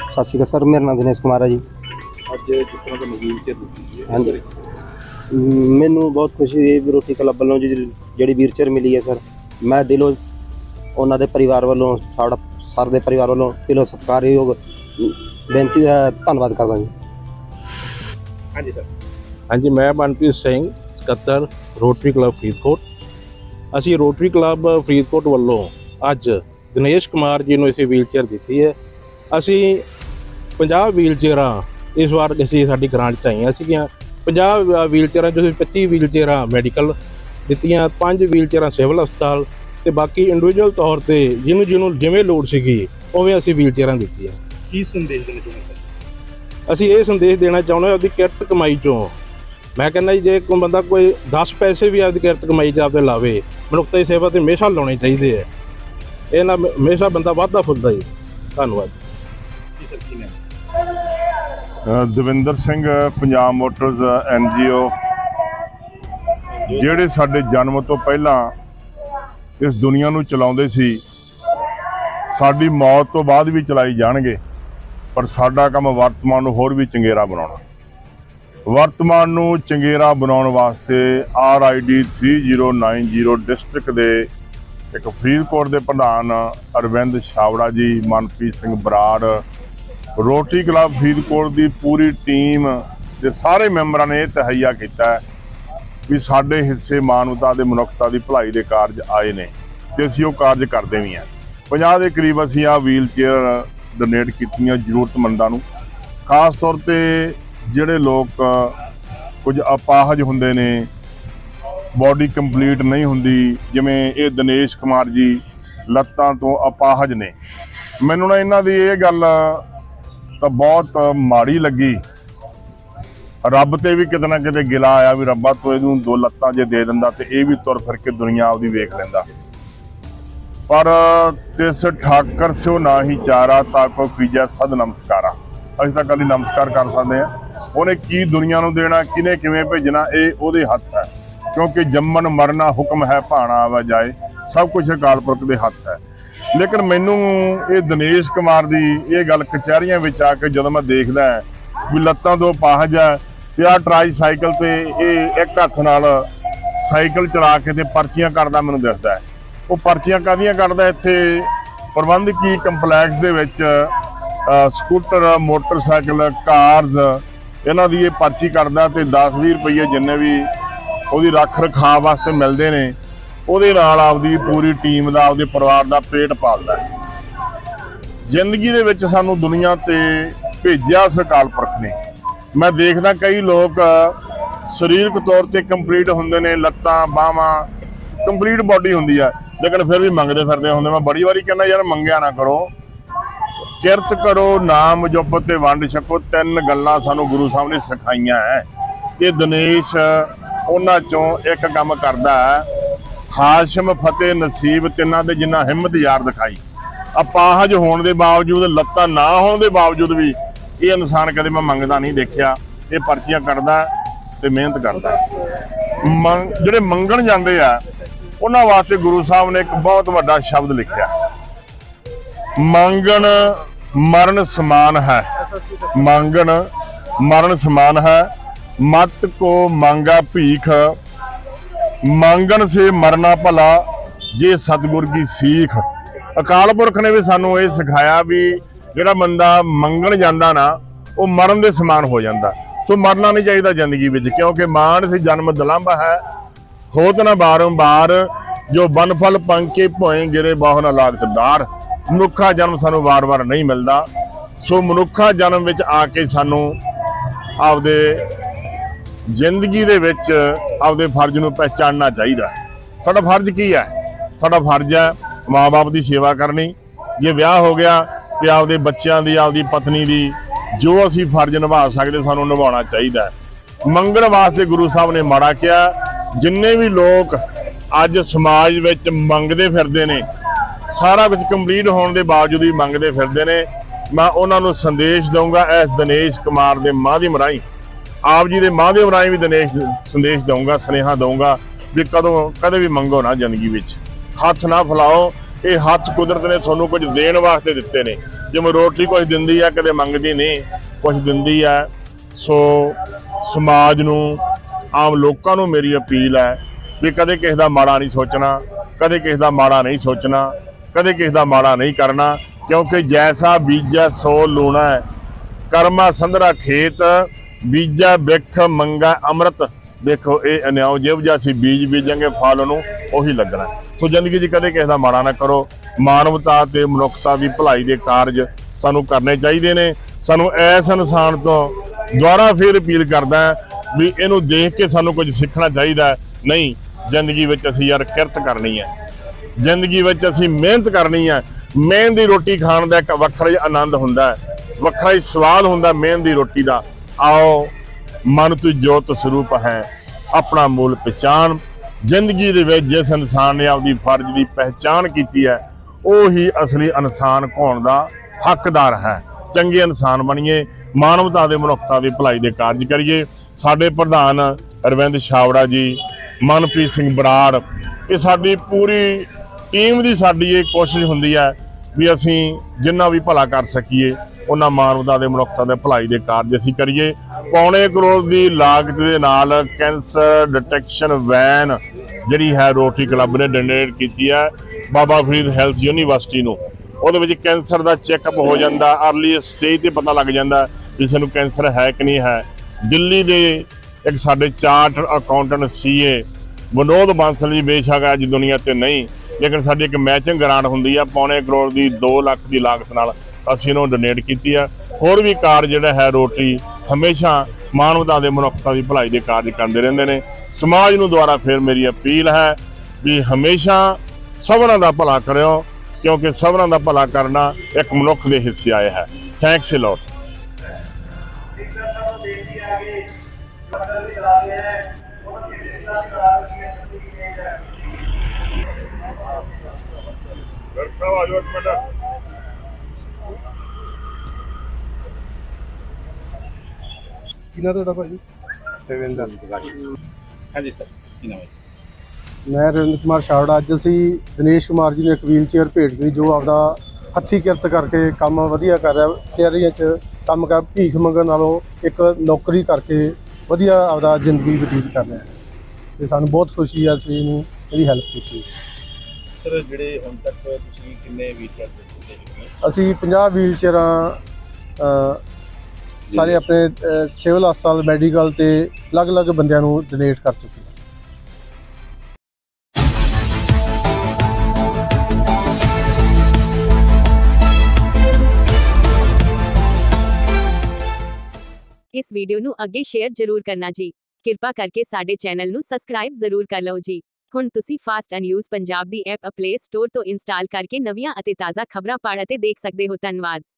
ਸਤਿ ਸ਼੍ਰੀ ਅਕਾਲ ਸਰ, ਮੇਰਾ ਨਾਮ ਦਿਨੇਸ਼ ਕੁਮਾਰ ਹੈ ਜੀ। ਅੱਜ ਜਿਸ ਤਰ੍ਹਾਂ ਤੁਹਾਨੂੰ ਵੀਲਚੇਅਰ ਦਿੱਤੀ ਹੈ ਹਾਂਜੀ, ਮੈਨੂੰ ਬਹੁਤ ਖੁਸ਼ੀ ਹੋਈ ਵੀ ਰੋਟੀ ਕਲੱਬ ਵੱਲੋਂ ਜਿਹੜੀ ਵੀਲਚੇਅਰ ਮਿਲੀ ਹੈ ਸਰ। ਮੈਂ ਦਿਲੋਂ ਉਹਨਾਂ ਦੇ ਪਰਿਵਾਰ ਵੱਲੋਂ, ਸਾਡਾ ਸਰ ਦੇ ਪਰਿਵਾਰ ਵੱਲੋਂ ਦਿਲੋਂ ਸਤਿਕਾਰਯੋਗ ਬੇਨਤੀ ਦਾ ਧੰਨਵਾਦ ਕਰਦਾ ਜੀ। ਹਾਂਜੀ ਸਰ। ਹਾਂਜੀ, ਮੈਂ ਮਨਪ੍ਰੀਤ ਸਿੰਘ, ਸਕੱਤਰ ਰੋਟਰੀ ਕਲੱਬ ਫਰੀਦਕੋਟ। ਅਸੀਂ ਰੋਟਰੀ ਕਲੱਬ ਫਰੀਦਕੋਟ ਵੱਲੋਂ ਅੱਜ ਦਿਨੇਸ਼ ਕੁਮਾਰ ਜੀ ਨੂੰ ਅਸੀਂ ਵੀਲਚੇਅਰ ਦਿੱਤੀ ਹੈ। ਅਸੀਂ 50 ਵੀਲਚੇਅਰਾਂ ਇਸ ਵਾਰ ਅਸੀਂ ਸਾਡੀ ਗ੍ਰਾਂਟ 'ਚ ਆਈਆਂ ਸੀਗੀਆਂ। 50 ਵੀਲਚੇਅਰਾਂ 'ਚੋਂ ਅਸੀਂ 25 ਵੀਲਚੇਅਰਾਂ ਮੈਡੀਕਲ ਦਿੱਤੀਆਂ, 5 ਵੀਲਚੇਅਰਾਂ ਸਿਵਲ ਹਸਪਤਾਲ, ਅਤੇ ਬਾਕੀ ਇੰਡੀਵਿਜੂਅਲ ਤੌਰ 'ਤੇ ਜਿਹਨੂੰ ਜਿਵੇਂ ਲੋੜ ਸੀਗੀ ਉਵੇਂ ਅਸੀਂ ਵੀਲਚੇਅਰਾਂ ਦਿੱਤੀਆਂ। ਕੀ ਸੰਦੇਸ਼ ਦੇਣਾ ਚਾਹੁੰਦੇ ਸਰ? ਅਸੀਂ ਇਹ ਸੰਦੇਸ਼ ਦੇਣਾ ਚਾਹੁੰਦੇ ਹਾਂ, ਆਪਦੀ ਕਿਰਤ ਕਮਾਈ 'ਚੋਂ ਮੈਂ ਕਹਿੰਦਾ ਜੀ, ਜੇ ਕੋਈ ਬੰਦਾ ਕੋਈ 10 ਪੈਸੇ ਵੀ ਆਪਦੀ ਕਿਰਤ ਕਮਾਈ 'ਚ ਆਪਦੇ ਲਾਵੇ, ਮਨੁੱਖਤਾ ਦੀ ਸੇਵਾ 'ਤੇ ਹਮੇਸ਼ਾ ਲਾਉਣੇ ਚਾਹੀਦੇ ਹੈ। ਇਹ ਨਾਲ ਹਮੇਸ਼ਾ ਬੰਦਾ ਵੱਧਦਾ ਫੁੱਲਦਾ ਜੀ। ਧੰਨਵਾਦ ਜੀ ਸਰ। ਕੀ ਨਾਮ? ਦਵਿੰਦਰ ਸਿੰਘ, ਪੰਜਾਬ ਮੋਟਰਸ NGO, ਜਿਹੜੇ ਸਾਡੇ ਜਨਮ ਤੋਂ ਪਹਿਲਾਂ ਇਸ ਦੁਨੀਆ ਨੂੰ ਚਲਾਉਂਦੇ ਸੀ, ਸਾਡੀ ਮੌਤ ਤੋਂ ਬਾਅਦ ਵੀ ਚਲਾਈ ਜਾਣਗੇ, ਪਰ ਸਾਡਾ ਕੰਮ ਵਰਤਮਾਨ ਨੂੰ ਹੋਰ ਵੀ ਚੰਗੇਰਾ ਬਣਾਉਣਾ। ਵਰਤਮਾਨ ਨੂੰ ਚੰਗੇਰਾ ਬਣਾਉਣ ਵਾਸਤੇ RID 3090 ਡਿਸਟ੍ਰਿਕਟ ਦੇ ਇੱਕ ਫਰੀਦਕੋਟ ਦੇ ਪ੍ਰਧਾਨ ਅਰਵਿੰਦ ਛਾਵੜਾ ਜੀ, ਮਨਪ੍ਰੀਤ ਸਿੰਘ ਬਰਾੜ, ਰੋਟਰੀ ਕਲੱਬ ਫਰੀਦਕੋਟ ਦੀ ਪੂਰੀ ਟੀਮ ਦੇ ਸਾਰੇ ਮੈਂਬਰਾਂ ਨੇ ਇਹ ਤਹੱਈਆ ਕੀਤਾ ਵੀ ਸਾਡੇ ਹਿੱਸੇ ਮਾਨਵਤਾ ਦੇ ਮਨੁੱਖਤਾ ਦੀ ਭਲਾਈ ਦੇ ਕਾਰਜ ਆਏ ਨੇ, ਤੇ ਅਸੀਂ ਉਹ ਕਾਰਜ ਕਰਦੇ ਵੀ ਹਾਂ। 50 ਦੇ ਕਰੀਬ ਅਸੀਂ ਆਹ ਵੀਲਚੇਅਰ ਡੋਨੇਟ ਕੀਤੀਆਂ ਜ਼ਰੂਰਤਮੰਦਾਂ ਨੂੰ। ਖਾਸ ਤੌਰ 'ਤੇ ਜਿਹੜੇ ਲੋਕ ਕੁਝ ਅਪਾਹਜ ਹੁੰਦੇ ਨੇ, ਬੋਡੀ ਕੰਪਲੀਟ ਨਹੀਂ ਹੁੰਦੀ, ਜਿਵੇਂ ਇਹ ਦਿਨੇਸ਼ ਕੁਮਾਰ ਜੀ ਲੱਤਾਂ ਤੋਂ ਅਪਾਹਜ ਨੇ। ਮੈਨੂੰ ਨਾ ਇਹਨਾਂ ਦੀ ਇਹ ਗੱਲ ਤਾਂ ਬਹੁਤ ਮਾੜੀ ਲੱਗੀ। ਰੱਬ ਤੇ ਵੀ ਕਿਤੇ ਨਾ ਕਿਤੇ ਗਿਲਾ ਆਇਆ ਵੀ ਰੱਬਾ ਤੂੰ ਇਹਨੂੰ 2 ਲੱਤਾਂ ਜੇ ਦੇ ਦਿੰਦਾ ਤੇ ਇਹ ਵੀ ਤੁਰ ਫਿਰ ਕੇ ਦੁਨੀਆ ਆਪਦੀ ਵੇਖ ਲੈਂਦਾ। ਪਰ ਤਿਸ ਠਾਕਰ ਸਿਓ ਨਾ ਹੀ ਚਾਰਾ, ਤਾਂ ਕੋ ਕੀਜੈ ਸਦ ਨਮਸਕਾਰਾ। ਅਸੀਂ ਤਾਂ ਕੱਲੀ ਨਮਸਕਾਰ ਕਰ ਸਕਦੇ ਹਾਂ। ਉਹਨੇ ਕੀ ਦੁਨੀਆ ਨੂੰ ਦੇਣਾ, ਕਿਹਨੇ ਕਿਵੇਂ ਭੇਜਣਾ, ਇਹ ਉਹਦੇ ਹੱਥ ਹੈ, ਕਿਉਂਕਿ ਜੰਮਣ ਮਰਨਾ ਹੁਕਮ ਹੈ, ਭਾਣਾ ਆਵਾ ਜਾਏ, ਸਭ ਕੁਝ ਅਕਾਲ ਪੁਰਖ ਦੇ ਹੱਥ ਹੈ। ਲੇਕਿਨ ਮੈਨੂੰ ਇਹ ਦਿਨੇਸ਼ ਕੁਮਾਰ ਦੀ ਇਹ ਗੱਲ ਕਚਹਿਰੀਆਂ ਵਿੱਚ ਆ ਕੇ ਜਦੋਂ ਮੈਂ ਦੇਖਦਾ ਵੀ ਲੱਤਾਂ ਤੋਂ ਅਪਾਹਜ ਹੈ, ਤੇ ਆਹ ਟਰਾਈਸਾਈਕਲ ਤੇ ਇਹ ਇੱਕ ਹੱਥ ਨਾਲ ਸਾਈਕਲ ਚਲਾ ਕੇ ਤੇ ਪਰਚੀਆਂ ਕੱਢਦਾ, ਮੈਨੂੰ ਦਿਸਦਾ ਉਹ ਪਰਚੀਆਂ ਕਾਹਦੀਆਂ ਕੱਢਦਾ। ਇੱਥੇ ਪ੍ਰਬੰਧਕੀ ਕੰਪਲੈਕਸ ਦੇ ਵਿੱਚ ਸਕੂਟਰ, ਮੋਟਰਸਾਈਕਲ, ਕਾਰਜ਼, ਇਹਨਾਂ ਦੀ ਇਹ ਪਰਚੀ ਕੱਢਦਾ, ਤੇ 10-20 ਰੁਪਈਏ ਜਿੰਨੇ ਵੀ ਉਹਦੀ ਰੱਖ ਰਖਾਅ ਵਾਸਤੇ ਮਿਲਦੇ ਨੇ, ਉਹਦੇ ਨਾਲ ਆਪਦੀ ਪੂਰੀ ਟੀਮ ਦਾ, ਆਪਦੇ ਪਰਿਵਾਰ ਦਾ ਪੇਟ ਪਾਲਦਾ। ਜ਼ਿੰਦਗੀ ਦੇ ਵਿੱਚ ਸਾਨੂੰ ਦੁਨੀਆ ਤੇ ਭੇਜਿਆ ਇਸ ਅਕਾਲ ਪੁਰਖ ਨੇ। ਮੈਂ ਦੇਖਦਾ ਕਈ ਲੋਕ ਸਰੀਰਕ ਤੌਰ ਤੇ ਕੰਪਲੀਟ ਹੁੰਦੇ ਨੇ, ਲੱਤਾਂ ਬਾਹਾਂ ਕੰਪਲੀਟ ਬਾਡੀ ਹੁੰਦੀ ਹੈ, ਲੇਕਿਨ ਫਿਰ ਵੀ ਮੰਗਦੇ ਫਿਰਦੇ ਹੁੰਦੇ। ਮੈਂ ਬੜੀ ਵਾਰੀ ਕਹਿੰਦਾ ਯਾਰ ਮੰਗਿਆ ਨਾ ਕਰੋ, ਕਿਰਤ ਕਰੋ, ਨਾਮ ਜਪੋ ਤੇ ਵੰਡ ਛਕੋ। 3 ਗੱਲਾਂ ਸਾਨੂੰ ਗੁਰੂ ਸਾਹਿਬ ਨੇ ਸਿਖਾਈਆਂ ਹੈ। ਇਹ ਦਿਨੇਸ਼ ਉਹਨਾਂ ਚੋਂ ਇੱਕ ਕੰਮ ਕਰਦਾ ਹੈ। ਹਾਸ਼ਮ, ਫਤਿਹ, ਨਸੀਬ, ਤਿੰਨਾਂ ਦੇ ਜਿੰਨਾ ਹਿੰਮਤ ਯਾਰ ਦਿਖਾਈ। ਅਪਾਹਜ ਹੋਣ ਦੇ ਬਾਵਜੂਦ, ਲੱਤਾਂ ਨਾ ਹੋਣ ਦੇ ਬਾਵਜੂਦ ਵੀ ਇਹ ਇਨਸਾਨ ਕਦੇ ਮੈਂ ਮੰਗਦਾ ਨਹੀਂ ਦੇਖਿਆ। ਇਹ ਪਰਚੀਆਂ ਕੱਢਦਾ ਤੇ ਮਿਹਨਤ ਕਰਦਾ। ਜਿਹੜੇ ਮੰਗਣ ਜਾਂਦੇ ਆ ਉਹਨਾਂ ਵਾਸਤੇ ਗੁਰੂ ਸਾਹਿਬ ਨੇ ਇੱਕ ਬਹੁਤ ਵੱਡਾ ਸ਼ਬਦ ਲਿਖਿਆ, ਮੰਗਣ ਮਰਨ ਸਮਾਨ ਹੈ। ਮੰਗਣ ਮਰਨ ਸਮਾਨ ਹੈ, ਮਤ ਕੋ ਮੰਗਾ ਭੀਖ, ਮੰਗਣ ਸੇ ਮਰਨਾ ਭਲਾ, ਜੇ ਸਤਿਗੁਰ ਕੀ ਸੀਖ। ਅਕਾਲ ਪੁਰਖ ਨੇ ਵੀ ਸਾਨੂੰ ਇਹ ਸਿਖਾਇਆ ਵੀ ਜਿਹੜਾ ਬੰਦਾ ਮੰਗਣ ਜਾਂਦਾ ਨਾ, ਉਹ ਮਰਨ ਦੇ ਸਮਾਨ ਹੋ ਜਾਂਦਾ। ਸੋ ਮਰਨਾ ਨਹੀਂ ਚਾਹੀਦਾ ਜ਼ਿੰਦਗੀ ਵਿੱਚ, ਕਿਉਂਕਿ ਮਾਨ ਸੇ ਜਨਮ ਦਲੰਭ ਹੈ, ਹੋਤ ਨਾ ਬਾਰੰਬਾਰ, ਜੋ ਬਨਫਲ ਪੰਕੇ ਭੋਏ ਗਿਰੇ ਬਾਹੁ ਨਾ ਲਾਗਤ ਡਾਰ। ਮਨੁੱਖਾ ਜਨਮ ਸਾਨੂੰ ਵਾਰ-ਵਾਰ ਨਹੀਂ ਮਿਲਦਾ। ਸੋ ਮਨੁੱਖਾ ਜਨਮ ਵਿੱਚ ਆ ਕੇ ਸਾਨੂੰ ਆਪਦੇ ਜ਼ਿੰਦਗੀ ਦੇ ਵਿੱਚ ਆਪਦੇ ਫਰਜ਼ ਨੂੰ ਪਹਿਚਾਨਣਾ ਚਾਹੀਦਾ। ਸਾਡਾ ਫਰਜ਼ ਕੀ ਹੈ? ਸਾਡਾ ਫਰਜ਼ ਹੈ ਮਾਂ-ਬਾਪ ਦੀ ਸੇਵਾ ਕਰਨੀ। ਜੇ ਵਿਆਹ ਹੋ ਗਿਆ ਤੇ ਆਪਦੇ ਬੱਚਿਆਂ ਦੀ, ਆਪਦੀ ਪਤਨੀ ਦੀ ਜੋ ਅਸੀਂ ਫਰਜ਼ ਨਿਭਾ ਸਕਦੇ ਸਾਨੂੰ ਨਿਭਾਉਣਾ ਚਾਹੀਦਾ। ਮੰਗਣ ਵਾਸਤੇ ਗੁਰੂ ਸਾਹਿਬ ਨੇ ਮਾੜਾ ਕਿਹਾ। ਜਿੰਨੇ ਵੀ ਲੋਕ ਅੱਜ ਸਮਾਜ ਵਿੱਚ ਮੰਗਦੇ ਫਿਰਦੇ ਨੇ, ਸਾਰਾ ਕੁਝ ਕੰਪਲੀਟ ਹੋਣ ਦੇ ਬਾਵਜੂਦ ਵੀ ਮੰਗਦੇ ਫਿਰਦੇ ਨੇ, ਮੈਂ ਉਹਨਾਂ ਨੂੰ ਸੰਦੇਸ਼ ਦਊਂਗਾ ਇਸ ਦਿਨੇਸ਼ ਕੁਮਾਰ ਦੇ ਮਾਧਿਅਮ ਰਾਹੀਂ, ਆਪ ਜੀ ਦੇ ਮਾਧਿਅਮ ਰਾਹੀਂ ਵੀ ਦਿਨੇਸ਼ ਸੰਦੇਸ਼ ਦਊਂਗਾ, ਸੁਨੇਹਾ ਦਊਂਗਾ ਵੀ ਕਦੇ ਵੀ ਮੰਗੋ ਨਾ ਜ਼ਿੰਦਗੀ ਵਿੱਚ, ਹੱਥ ਨਾ ਫੈਲਾਓ। ਇਹ ਹੱਥ ਕੁਦਰਤ ਨੇ ਤੁਹਾਨੂੰ ਕੁਝ ਦੇਣ ਵਾਸਤੇ ਦਿੱਤੇ ਨੇ। ਜਿਵੇਂ ਰੋਟੀ ਕੁਝ ਦਿੰਦੀ ਆ, ਕਦੇ ਮੰਗਦੀ ਨਹੀਂ, ਕੁਝ ਦਿੰਦੀ ਆ। ਸੋ ਸਮਾਜ ਨੂੰ, ਆਮ ਲੋਕਾਂ ਨੂੰ ਮੇਰੀ ਅਪੀਲ ਹੈ ਵੀ ਕਦੇ ਕਿਸੇ ਦਾ ਮਾੜਾ ਨਹੀਂ ਸੋਚਣਾ, ਕਦੇ ਕਿਸੇ ਦਾ ਮਾੜਾ ਨਹੀਂ ਸੋਚਣਾ, ਕਦੇ ਕਿਸੇ ਦਾ ਮਾੜਾ ਨਹੀਂ ਕਰਨਾ, ਕਿਉਂਕਿ ਜੈਸਾ ਬੀਜੈ ਸੋ ਲੂਣਾ ਹੈ, ਕਰਮਾ ਸੰਧਰਾ ਖੇਤ, ਬੀਜਾ ਬਿਖ ਮੰਗਾ ਅੰਮ੍ਰਿਤ। ਦੇਖੋ ਇਹ ਅਨਿਆਉ ਜਿਹੋ ਜਿਹਾ ਅਸੀਂ ਬੀਜ ਬੀਜਾਂਗੇ ਫਲ ਉਹਨੂੰ ਉਹੀ ਲੱਗਣਾ। ਸੋ ਜ਼ਿੰਦਗੀ 'ਚ ਕਦੇ ਕਿਸੇ ਦਾ ਮਾੜਾ ਨਾ ਕਰੋ। ਮਾਨਵਤਾ ਤੇ ਮਨੁੱਖਤਾ ਦੀ ਭਲਾਈ ਦੇ ਕਾਰਜ ਸਾਨੂੰ ਕਰਨੇ ਚਾਹੀਦੇ ਨੇ। ਸਾਨੂੰ ਇਸ ਇਨਸਾਨ ਤੋਂ ਦੁਬਾਰਾ ਫਿਰ ਅਪੀਲ ਕਰਦਾ ਵੀ ਇਹਨੂੰ ਦੇਖ ਕੇ ਸਾਨੂੰ ਕੁਝ ਸਿੱਖਣਾ ਚਾਹੀਦਾ। ਨਹੀਂ, ਜ਼ਿੰਦਗੀ ਵਿੱਚ ਅਸੀਂ ਯਾਰ ਕਿਰਤ ਕਰਨੀ ਹੈ, ਜ਼ਿੰਦਗੀ ਵਿੱਚ ਅਸੀਂ ਮਿਹਨਤ ਕਰਨੀ ਹੈ। ਮਿਹਨਤ ਦੀ ਰੋਟੀ ਖਾਣ ਦਾ ਇੱਕ ਵੱਖਰਾ ਹੀ ਆਨੰਦ ਹੁੰਦਾ ਹੈ, ਵੱਖਰਾ ਹੀ ਸਵਾਦ ਹੁੰਦਾ ਮਿਹਨਤ ਦੀ ਰੋਟੀ ਦਾ। ਆਓ ਮਨ ਤੂੰ ਜੋਤ ਸਰੂਪ ਹੈ, ਆਪਣਾ ਮੂਲ ਪਛਾਣ। ਜ਼ਿੰਦਗੀ ਦੇ ਵਿੱਚ ਜਿਸ ਇਨਸਾਨ ਨੇ ਆਪਦੀ ਫਰਜ਼ ਦੀ ਪਹਿਚਾਣ ਕੀਤੀ ਹੈ ਉਹ ਹੀ ਅਸਲੀ ਇਨਸਾਨ ਹੋਣ ਦਾ ਹੱਕਦਾਰ ਹੈ। ਚੰਗੇ ਇਨਸਾਨ ਬਣੀਏ, ਮਾਨਵਤਾ ਦੇ ਮਨੁੱਖਤਾ ਦੀ ਭਲਾਈ ਦੇ ਕਾਰਜ ਕਰੀਏ। ਸਾਡੇ ਪ੍ਰਧਾਨ ਅਰਵਿੰਦ ਛਾਬੜਾ ਜੀ, ਮਨਪ੍ਰੀਤ ਸਿੰਘ ਬਰਾੜ, ਇਹ ਸਾਡੀ ਪੂਰੀ ਟੀਮ ਦੀ ਸਾਡੀ ਇਹ ਕੋਸ਼ਿਸ਼ ਹੁੰਦੀ ਹੈ ਵੀ ਅਸੀਂ ਜਿੰਨਾ ਵੀ ਭਲਾ ਕਰ ਸਕੀਏ ਉਹਨਾਂ ਮਾਨਵਤਾ ਦੇ ਮਨੁੱਖਤਾ ਦੇ ਭਲਾਈ ਦੇ ਕਾਰਜ ਅਸੀਂ ਕਰੀਏ। 2.25 ਕਰੋੜ ਦੀ ਲਾਗਤ ਦੇ ਨਾਲ ਕੈਂਸਰ ਡਿਟੈਕਸ਼ਨ ਵੈਨ ਜਿਹੜੀ ਹੈ ਰੋਟਰੀ ਕਲੱਬ ਨੇ ਡੋਨੇਟ ਕੀਤੀ ਹੈ ਬਾਬਾ ਫਰੀਦ ਹੈਲਥ ਯੂਨੀਵਰਸਿਟੀ ਨੂੰ। ਉਹਦੇ ਵਿੱਚ ਕੈਂਸਰ ਦਾ ਚੈੱਕਅਪ ਹੋ ਜਾਂਦਾ, ਅਰਲੀ ਸਟੇਜ ਤੇ ਪਤਾ ਲੱਗ ਜਾਂਦਾ ਕਿਸੇ ਨੂੰ ਕੈਂਸਰ ਹੈ ਕਿ ਨਹੀਂ ਹੈ। ਦਿੱਲੀ ਦੇ ਇੱਕ ਸਾਡੇ charter accountant CA Vinod Bansal ji, ਬੇਸ਼ੱਕ ਅੱਜ ਦੁਨੀਆ ਤੇ ਨਹੀਂ, ਲੇਕਿਨ ਸਾਡੀ ਇੱਕ ਮੈਚਿੰਗ ਗ੍ਰਾਂਟ ਹੁੰਦੀ ਆ 2.25 ਕਰੋੜ ਦੀ 2 ਲੱਖ ਦੀ ਲਾਗਤ ਨਾਲ ਅਸੀਂ ਇਹਨੂੰ ਡੋਨੇਟ ਕੀਤੀ ਆ। ਹੋਰ ਵੀ ਕਾਰਜ ਜਿਹੜਾ ਹੈ ਰੋਟਰੀ ਹਮੇਸ਼ਾ ਮਾਨਵਤਾ ਦੇ ਮਨੁੱਖਤਾ ਦੀ ਭਲਾਈ ਦੇ ਕਾਰਜ ਕਰਦੇ ਰਹਿੰਦੇ ਨੇ। ਸਮਾਜ ਨੂੰ ਦੁਆਰਾ ਫਿਰ ਮੇਰੀ ਅਪੀਲ ਹੈ ਵੀ ਹਮੇਸ਼ਾ ਸਭਨਾਂ ਦਾ ਭਲਾ ਕਰਿਓ, ਕਿਉਂਕਿ ਸਭਨਾਂ ਦਾ ਭਲਾ ਕਰਨਾ ਇੱਕ ਮਨੁੱਖ ਦੇ ਹਿੱਸੇ ਆਇਆ ਹੈ। Thanks a lot. ਕਿਹਨਾਂ ਤੁਹਾਡਾ ਭਾਜੀ? ਰਵਿੰਦਰ। ਹਾਂਜੀ ਸਰ, ਕੀ ਨਾਮ ਹੈ? ਮੈਂ ਰਵਿੰਦਰ ਕੁਮਾਰ ਛਾਬੜਾ। ਅੱਜ ਅਸੀਂ ਦਿਨੇਸ਼ ਕੁਮਾਰ ਜੀ ਨੂੰ ਇੱਕ ਵੀਲ ਚੇਅਰ ਭੇਟ ਕੀਤੀ, ਜੋ ਆਪਦਾ ਹੱਥੀਂ ਕਿਰਤ ਕਰਕੇ ਕੰਮ ਵਧੀਆ ਕਰ ਰਿਹਾ। ਤਿਆਰੀਆਂ 'ਚ ਕੰਮ ਕਰ, ਭੀਖ ਮੰਗਣ ਨਾਲੋਂ ਇੱਕ ਨੌਕਰੀ ਕਰਕੇ ਵਧੀਆ ਆਪਦਾ ਜ਼ਿੰਦਗੀ ਬਤੀਤ ਕਰ ਰਿਹਾ ਅਤੇ ਸਾਨੂੰ ਬਹੁਤ ਖੁਸ਼ੀ ਆ ਅਸੀਂ ਇਹਨੂੰ ਇਹਦੀ ਹੈਲਪ ਕੀਤੀ। ਸਰ ਜਿਹੜੇ ਹੁਣ ਤੱਕ ਤੁਸੀਂ ਕਿੰਨੇ ਵੀਲਚੇਅਰ ਦਿੱਤੇ? ਅਸੀਂ 50 ਵੀਲ ਚੇਅਰਾਂ ਸਾਰੇ ਆਪਣੇ ਸਿਵਲ ਹਸਪਤਾਲ, ਮੈਡੀਕਲ ਤੇ ਅਲੱਗ-ਅਲੱਗ ਬੰਦਿਆਂ ਨੂੰ ਡੋਨੇਟ ਕਰ ਚੁੱਕੇ ਹਾਂ। ਇਸ ਵੀਡੀਓ ਨੂੰ ਅੱਗੇ ਸ਼ੇਅਰ ਜ਼ਰੂਰ ਕਰਨਾ ਜੀ। ਕਿਰਪਾ ਕਰਕੇ ਸਾਡੇ ਚੈਨਲ ਨੂੰ ਸਬਸਕ੍ਰਾਈਬ ਜ਼ਰੂਰ ਕਰ ਲਓ ਜੀ। ਹੁਣ ਤੁਸੀਂ ਫਾਸਟ ਨਿਊਜ਼ ਪੰਜਾਬ ਦੀ ਐਪ ਪਲੇ ਸਟੋਰ ਤੋਂ ਇੰਸਟਾਲ ਕਰਕੇ ਨਵੀਆਂ ਅਤੇ ਤਾਜ਼ਾ ਖਬਰਾਂ ਪੜ੍ਹ ਅਤੇ ਦੇਖ ਸਕਦੇ ਹੋ। ਧੰਨਵਾਦ।